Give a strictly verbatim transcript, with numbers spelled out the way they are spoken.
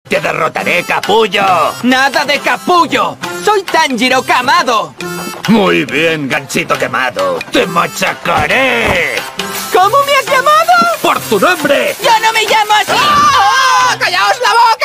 ¡Te derrotaré, capullo! ¡Nada de capullo! ¡Soy Tanjiro Kamado! Muy bien, ganchito quemado. ¡Te machacaré! ¿Cómo me has llamado? ¡Por tu nombre! ¡Yo no me llamo así! ¡Ah! ¡Callaos la boca!